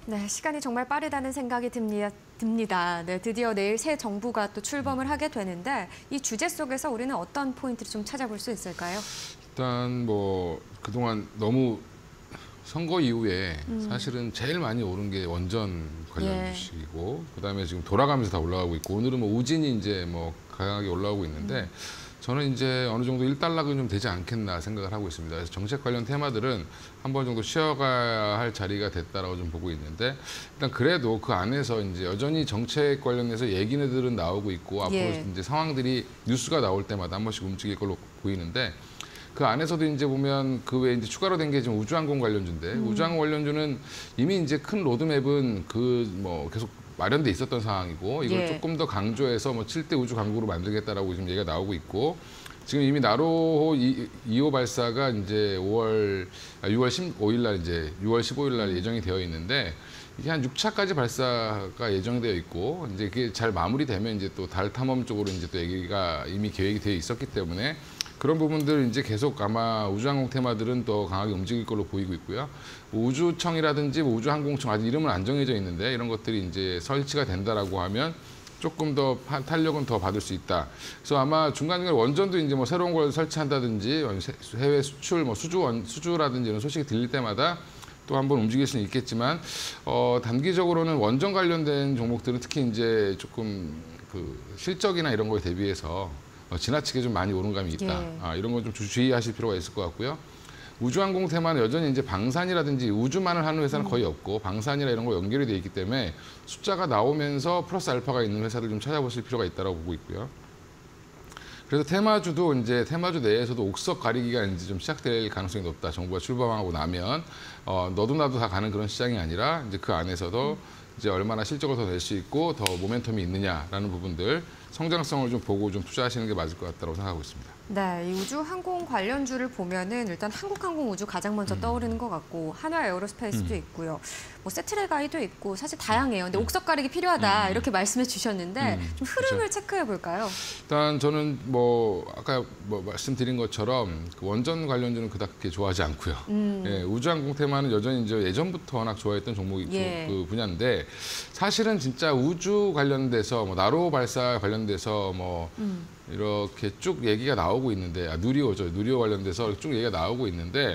네, 시간이 정말 빠르다는 생각이 듭니다. 네, 드디어 내일 새 정부가 또 출범을 하게 되는데 이 주제 속에서 우리는 어떤 포인트를 좀 찾아볼 수 있을까요? 일단 뭐 그동안 너무 선거 이후에 사실은 제일 많이 오른 게 원전 관련 주식이고 그다음에 지금 돌아가면서 다 올라가고 있고 오늘은 뭐 우진이 이제 뭐 강하게 올라오고 있는데 저는 이제 어느 정도 일단락은 좀 되지 않겠나 생각을 하고 있습니다. 그래서 정책 관련 테마들은 한 번 정도 쉬어가야 할 자리가 됐다라고 좀 보고 있는데 일단 그래도 그 안에서 이제 여전히 정책 관련해서 얘기들은 나오고 있고 앞으로 이제 상황들이 뉴스가 나올 때마다 한 번씩 움직일 걸로 보이는데 그 안에서도 이제 보면 그 외에 이제 추가로 된 게 지금 우주항공 관련주인데 우주항공 관련주는 이미 이제 큰 로드맵은 그 뭐 계속 마련돼 있었던 상황이고 이걸 조금 더 강조해서 뭐 7대 우주 강국으로 만들겠다라고 지금 얘기가 나오고 있고 지금 이미 나로호 2호 발사가 이제 6월 15일 날 이제 6월 15일 날 예정이 되어 있는데 이게 한 6차까지 발사가 예정되어 있고 이제 그게 잘 마무리되면 이제 또 달 탐험 쪽으로 이제 또 얘기가 이미 계획이 되어 있었기 때문에 그런 부분들 이제 계속 아마 우주항공 테마들은 또 강하게 움직일 걸로 보이고 있고요. 뭐 우주청이라든지 뭐 우주항공청 아직 이름은 안 정해져 있는데 이런 것들이 이제 설치가 된다라고 하면 조금 더 탄력은 더 받을 수 있다. 그래서 아마 중간중간 원전도 이제 뭐 새로운 걸 설치한다든지 해외 수출 뭐 수주라든지 이런 소식이 들릴 때마다 또 한번 움직일 수는 있겠지만 단기적으로는 원전 관련된 종목들은 특히 이제 조금 그 실적이나 이런 거에 대비해서 지나치게 좀 많이 오른 감이 있다. 이런 건 좀 주의하실 필요가 있을 것 같고요. 우주항공 테마는 여전히 이제 방산이라든지 우주만을 하는 회사는 거의 없고 방산이나 이런 거 연결이 돼 있기 때문에 숫자가 나오면서 플러스 알파가 있는 회사를 좀 찾아보실 필요가 있다고 보고 있고요. 그래서 테마주도 이제 테마주 내에서도 옥석 가리기가 이제 좀 시작될 가능성이 높다. 정부가 출범하고 나면 너도 나도 다 가는 그런 시장이 아니라 이제 그 안에서도 이제 얼마나 실적을 더 낼 수 있고 더 모멘텀이 있느냐라는 부분들 성장성을 좀 보고 좀 투자하시는 게 맞을 것 같다고 생각하고 있습니다. 네, 이 우주항공 관련주를 보면은 일단 한국항공우주 가장 먼저 떠오르는 것 같고 한화 에어로스페이스도 있고요. 뭐 세트레가이도 있고 사실 다양해요. 근데 옥석 가리기 필요하다 이렇게 말씀해 주셨는데 좀 흐름을 체크해 볼까요? 일단 저는 뭐 아까 뭐 말씀드린 것처럼 그 원전 관련주는 그닥 좋아하지 않고요. 예, 우주항공 테마는 여전히 이제 예전부터 워낙 좋아했던 종목이 그 분야인데 사실은 진짜 우주 관련돼서 뭐 나로 발사 관련돼서 뭐 이렇게 쭉 얘기가 나오고 있는데 누리호죠. 누리호 관련돼서 쭉 얘기가 나오고 있는데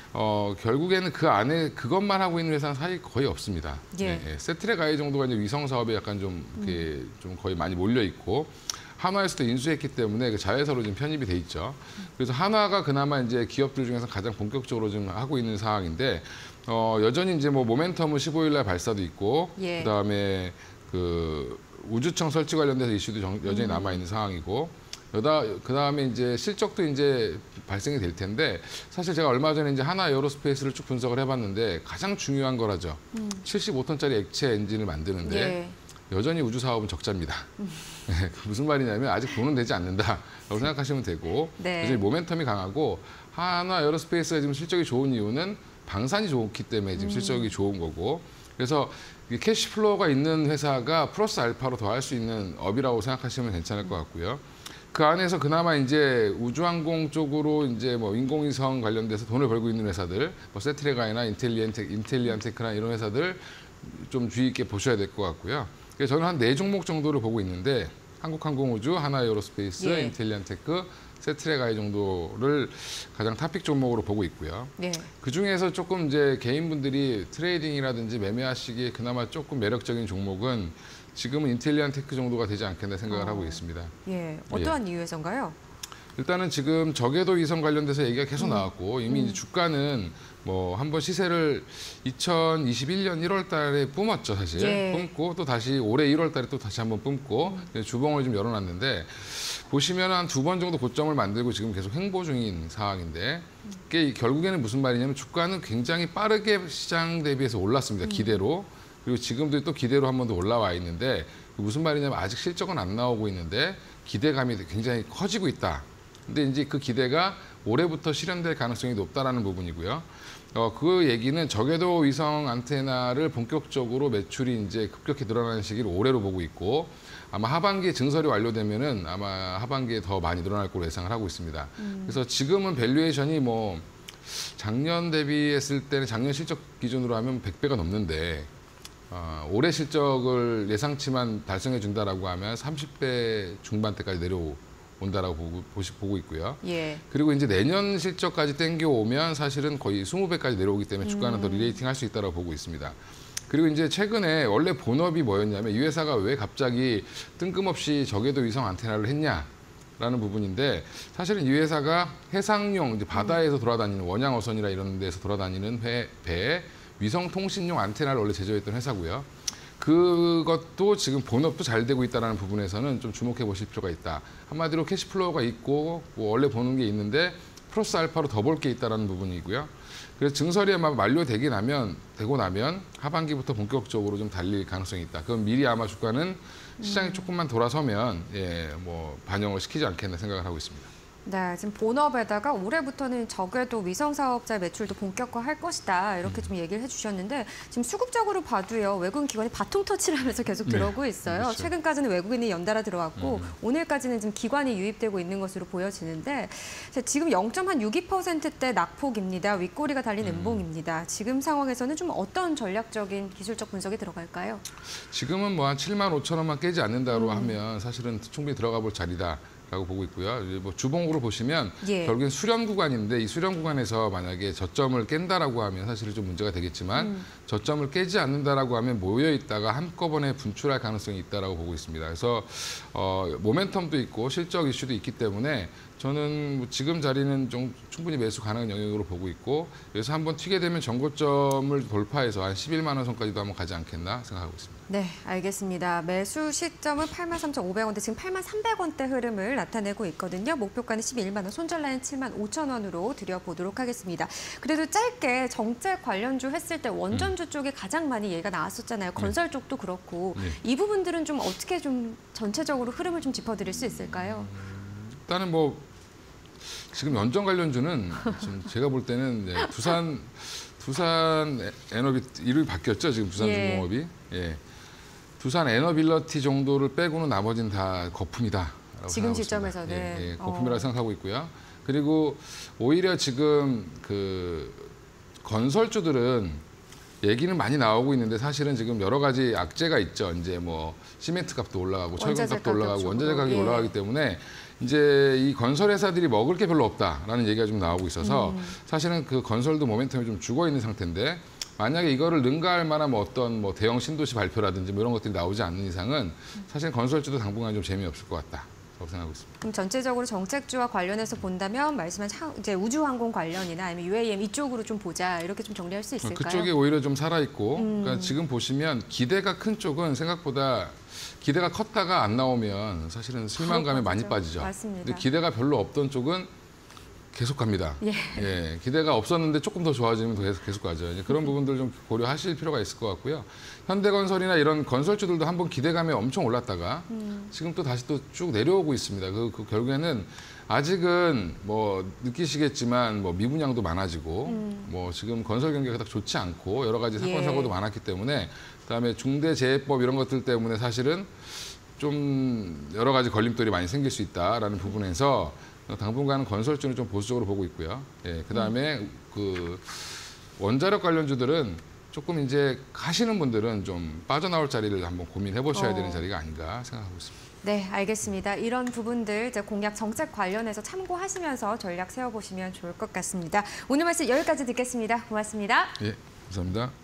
결국에는 그 안에 그것만 하고 있는 회사는 사실 거의 없습니다. 세트레가이 정도가 이제 위성 사업에 약간 좀 이렇게 좀 거의 많이 몰려 있고 한화에서도 인수했기 때문에 그 자회사로 지금 편입이 돼 있죠. 그래서 한화가 그나마 이제 기업들 중에서 가장 본격적으로 좀 하고 있는 상황인데 여전히 이제 뭐 모멘텀은 15일 날 발사도 있고 그다음에 그 우주청 설치 관련돼서 이슈도 여전히 남아 있는 상황이고. 그다음에 이제 실적도 이제 발생이 될 텐데 사실 제가 얼마 전에 이제 한화 에어로스페이스를 쭉 분석을 해봤는데 가장 중요한 거라죠. 75톤짜리 액체 엔진을 만드는데 여전히 우주 사업은 적자입니다. 무슨 말이냐면 아직 돈은 되지 않는다라고 생각하시면 되고 여전히 모멘텀이 강하고 한화 에어로스페이스가 지금 실적이 좋은 이유는 방산이 좋기 때문에 지금 실적이 좋은 거고 그래서 캐시플로우가 있는 회사가 플러스 알파로 더 할 수 있는 업이라고 생각하시면 괜찮을 것 같고요. 그 안에서 그나마 이제 우주항공 쪽으로 이제 뭐 인공위성 관련돼서 돈을 벌고 있는 회사들, 뭐 세트레가이나 인텔리안테크나 이런 회사들 좀 주의 있게 보셔야 될 것 같고요. 그래서 저는 한 4종목 정도를 보고 있는데 한국항공우주, 한화에어로스페이스, 인텔리안테크, 세트레가이 정도를 가장 탑픽 종목으로 보고 있고요. 그 중에서 조금 이제 개인분들이 트레이딩이라든지 매매하시기에 그나마 조금 매력적인 종목은 지금은 인텔리안테크 정도가 되지 않겠나 생각을 하고 있습니다. 어떠한 이유에서인가요? 일단은 지금 저궤도 위성 관련돼서 얘기가 계속 나왔고 이미 이제 주가는 뭐 한번 시세를 2021년 1월 달에 뿜었죠, 사실. 뿜고 또 다시 올해 1월 달에 또 다시 한번 뿜고 주봉을 좀 열어놨는데 보시면 한 2번 정도 고점을 만들고 지금 계속 횡보 중인 상황인데 이게 결국에는 무슨 말이냐면 주가는 굉장히 빠르게 시장 대비해서 올랐습니다, 기대로. 그리고 지금도 또 기대로 한 번 더 올라와 있는데 무슨 말이냐면 아직 실적은 안 나오고 있는데 기대감이 굉장히 커지고 있다. 근데 이제 그 기대가 올해부터 실현될 가능성이 높다라는 부분이고요. 그 얘기는 저궤도 위성 안테나를 본격적으로 매출이 이제 급격히 늘어나는 시기를 올해로 보고 있고 아마 하반기에 증설이 완료되면은 아마 하반기에 더 많이 늘어날 걸로 예상을 하고 있습니다. 그래서 지금은 밸류에이션이 뭐 작년 대비했을 때는 작년 실적 기준으로 하면 100배가 넘는데 올해 실적을 예상치만 달성해 준다라고 하면 30배 중반대까지 내려온다라고 보고 있고요. 예. 그리고 이제 내년 실적까지 땡겨오면 사실은 거의 20배까지 내려오기 때문에 주가는 더 리레이팅 할 수 있다고 보고 있습니다. 그리고 이제 최근에 원래 본업이 뭐였냐면 이 회사가 왜 갑자기 뜬금없이 저궤도 위성 안테나를 했냐라는 부분인데 사실은 이 회사가 해상용 이제 바다에서 돌아다니는 원양어선이나 이런 데서 돌아다니는 배에 위성 통신용 안테나를 원래 제조했던 회사고요. 그것도 지금 본업도 잘 되고 있다는 부분에서는 좀 주목해 보실 필요가 있다. 한마디로 캐시플로우가 있고 뭐 원래 보는 게 있는데 플러스 알파로 더 볼 게 있다는 부분이고요. 그래서 증설이 아마 만료되고 나면 하반기부터 본격적으로 좀 달릴 가능성이 있다. 그럼 미리 아마 주가는 시장이 조금만 돌아서면 뭐 반영을 시키지 않겠나 생각을 하고 있습니다. 네, 지금 본업에다가 올해부터는 저궤도 위성 사업자 매출도 본격화할 것이다 이렇게 좀 얘기를 해주셨는데 지금 수급적으로 봐도요 외국인 기관이 바통 터치를 하면서 계속 들어오고 있어요. 그렇죠. 최근까지는 외국인이 연달아 들어왔고 오늘까지는 지금 기관이 유입되고 있는 것으로 보여지는데 지금 0.62%대 낙폭입니다. 윗꼬리가 달린 음봉입니다. 지금 상황에서는 좀 어떤 전략적인 기술적 분석이 들어갈까요? 지금은 뭐 한 7만 5천 원만 깨지 않는다로 하면 사실은 충분히 들어가 볼 자리다. 라고 보고 있고요. 이제 뭐 주봉으로 보시면 결국엔 수렴 구간인데 이 수렴 구간에서 만약에 저점을 깬다라고 하면 사실은 좀 문제가 되겠지만 저점을 깨지 않는다라고 하면 모여 있다가 한꺼번에 분출할 가능성이 있다라고 보고 있습니다. 그래서 모멘텀도 있고 실적 이슈도 있기 때문에 저는 뭐 지금 자리는 좀 충분히 매수 가능한 영역으로 보고 있고 그래서 한번 튀게 되면 전고점을 돌파해서 한 11만 원 선까지도 한번 가지 않겠나 생각하고 있습니다. 네, 알겠습니다. 매수 시점은 83,500원대, 지금 83,300원대 흐름을 나타내고 있거든요. 목표가는 11만 원, 손절 라인 7만 5천 원으로 드려보도록 하겠습니다. 그래도 짧게 정책 관련주 했을 때 원전주 쪽에 가장 많이 얘기가 나왔었잖아요. 건설 쪽도 그렇고 이 부분들은 좀 어떻게 좀 전체적으로 흐름을 좀 짚어드릴 수 있을까요? 일단은 뭐 지금 연전 관련주는 지금 제가 볼 때는 두산 에너비 이름이 바뀌었죠. 지금 두산중공업이. 두산 에너빌러티 정도를 빼고는 나머지는 다 거품이다. 지금 시점에서는 거품이라고 생각하고 있고요. 그리고 오히려 지금 그 건설주들은 얘기는 많이 나오고 있는데 사실은 지금 여러 가지 악재가 있죠. 이제 뭐 시멘트 값도 올라가고 철강 값도 올라가고 원자재 가격이 올라가기 때문에 이제 이 건설 회사들이 먹을 게 별로 없다라는 얘기가 좀 나오고 있어서 사실은 그 건설도 모멘텀이 좀 죽어 있는 상태인데 만약에 이거를 능가할 만한 뭐 어떤 뭐 대형 신도시 발표라든지 뭐 이런 것들이 나오지 않는 이상은 사실 건설주도 당분간 좀 재미없을 것 같다. 생각하고 있습니다. 그럼 전체적으로 정책주와 관련해서 본다면 말씀하신 이제 우주항공 관련이나 아니면 UAM 이쪽으로 좀 보자 이렇게 좀 정리할 수 있을까요? 그쪽이 오히려 좀 살아 있고 그러니까 지금 보시면 기대가 큰 쪽은 생각보다 기대가 컸다가 안 나오면 사실은 실망감에 많이 빠지죠. 맞습니다. 근데 기대가 별로 없던 쪽은 계속 갑니다. 기대가 없었는데 조금 더 좋아지면 계속 가죠. 이제 그런 부분들 좀 고려하실 필요가 있을 것 같고요. 현대건설이나 이런 건설주들도 한번 기대감이 엄청 올랐다가 지금 또 다시 또 쭉 내려오고 있습니다. 그 결국에는 아직은 뭐 느끼시겠지만 뭐 미분양도 많아지고 뭐 지금 건설 경기가 딱 좋지 않고 여러 가지 사건 사고도 많았기 때문에 그다음에 중대재해법 이런 것들 때문에 사실은 좀 여러 가지 걸림돌이 많이 생길 수 있다라는 부분에서 당분간은 건설주는 좀 보수적으로 보고 있고요. 그다음에 그 원자력 관련주들은 조금 이제 하시는 분들은 좀 빠져나올 자리를 한번 고민해 보셔야 되는 자리가 아닌가 생각하고 있습니다. 네, 알겠습니다. 이런 부분들 이제 공약 정책 관련해서 참고하시면서 전략 세워보시면 좋을 것 같습니다. 오늘 말씀 여기까지 듣겠습니다. 고맙습니다. 예, 감사합니다.